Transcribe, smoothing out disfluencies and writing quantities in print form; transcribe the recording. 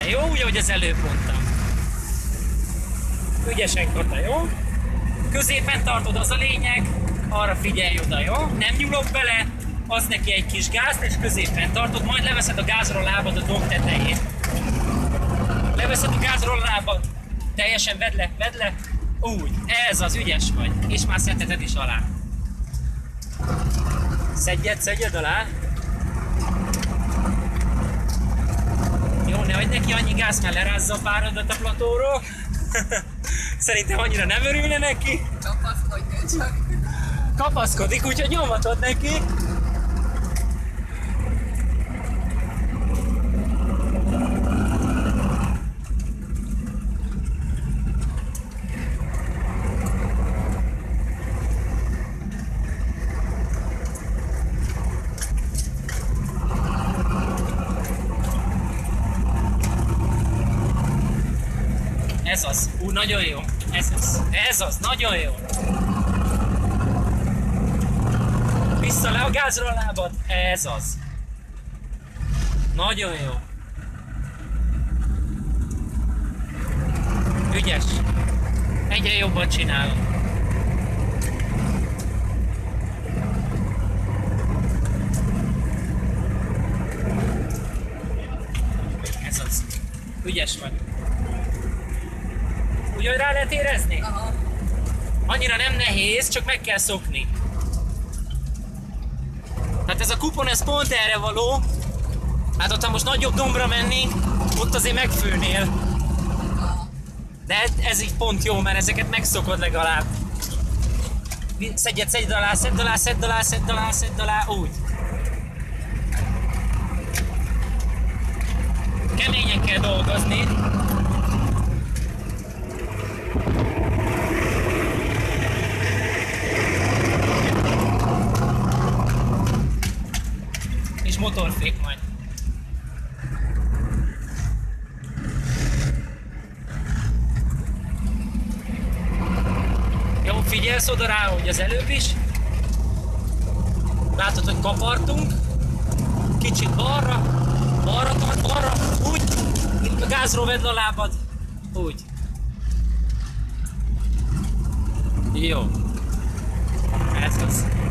Jó, úgy, ahogy az előbb mondtam. Ügyesen, Kata, jó? Középen tartod, az a lényeg, arra figyelj oda, jó? Nem nyúlok bele, az neki egy kis gázt, és középen tartod, majd leveszed a gázról a lábad a domb tetején. Leveszed a gázról a lábad, teljesen vedd le, úgy, ez az, ügyes vagy, és már szedheted is alá. Szedjed alá. Jó, ne adj neki annyi gáz, mert lerázza a párodat a platóról. Szerintem annyira nem örülne neki. Kapaszkodjon csak. Kapaszkodik, úgyhogy nyomhatod neki. Ez az. Nagyon jó. Ez az. Nagyon jó. Vissza le a gázra a lábad. Ez az. Nagyon jó. Ügyes. Egyre jobban csinálod. Ez az. Ügyes vagy. Úgy, hogy rá lehet érezni? Aha. Annyira nem nehéz, csak meg kell szokni. Tehát ez a kupon, ez pont erre való. Hát ott, ha most nagyobb dombra mennénk, ott azért megfőnél. De ez így pont jó, mert ezeket megszokod legalább. Szedd alá, úgy. Keményen kell dolgozni. És motorfék majd. Jó, figyelsz oda rá, hogy az előbb is. Látod, hogy kapartunk. Kicsit balra tart, balra, úgy. A gázról vedd a lábad. Úgy. Jó. Ez az.